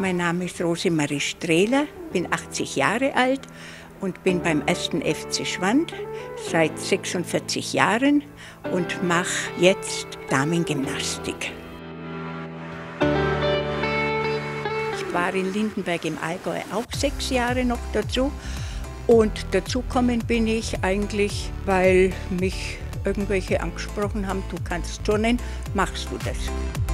Mein Name ist Rosemarie Strehler, bin 80 Jahre alt und bin beim 1. FC Schwand seit 46 Jahren und mache jetzt Damengymnastik. Ich war in Lindenberg im Allgäu auch 6 Jahre noch dazu. Und dazugekommen bin ich eigentlich, weil mich irgendwelche angesprochen haben, du kannst turnen, machst du das.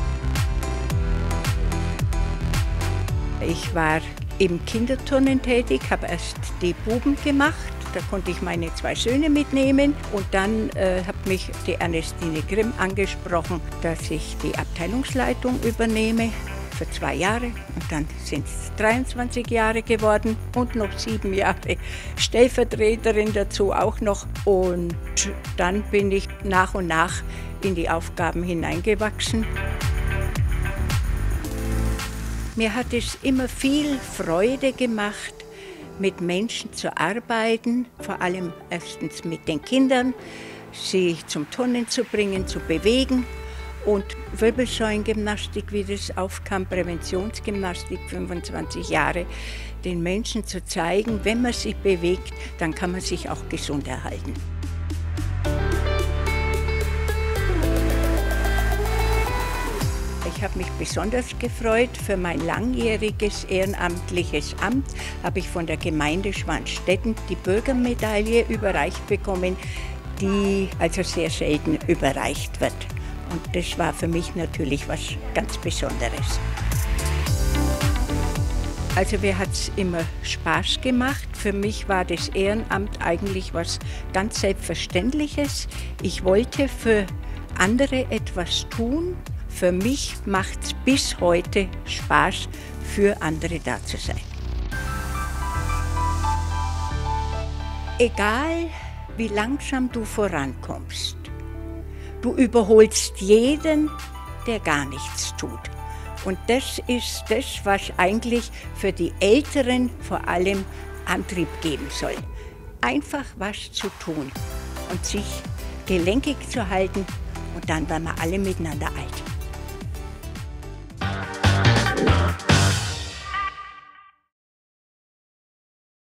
Ich war im Kinderturnen tätig, habe erst die Buben gemacht, da konnte ich meine 2 Söhne mitnehmen und dann hat mich die Ernestine Grimm angesprochen, dass ich die Abteilungsleitung übernehme für 2 Jahre und dann sind es 23 Jahre geworden und noch 7 Jahre Stellvertreterin dazu auch noch und dann bin ich nach und nach in die Aufgaben hineingewachsen. Mir hat es immer viel Freude gemacht, mit Menschen zu arbeiten, vor allem erstens mit den Kindern, sie zum Turnen zu bringen, zu bewegen und Wirbelsäulengymnastik, wie das aufkam, Präventionsgymnastik, 25 Jahre, den Menschen zu zeigen, wenn man sich bewegt, dann kann man sich auch gesund erhalten. Ich habe mich besonders gefreut. Für mein langjähriges ehrenamtliches Amt habe ich von der Gemeinde Schwandstetten die Bürgermedaille überreicht bekommen, die also sehr selten überreicht wird. Und das war für mich natürlich was ganz Besonderes. Also mir hat es immer Spaß gemacht. Für mich war das Ehrenamt eigentlich was ganz Selbstverständliches. Ich wollte für andere etwas tun. Für mich macht es bis heute Spaß, für andere da zu sein. Egal, wie langsam du vorankommst, du überholst jeden, der gar nichts tut. Und das ist das, was eigentlich für die Älteren vor allem Antrieb geben soll. Einfach was zu tun und sich gelenkig zu halten und dann werden wir alle miteinander alt.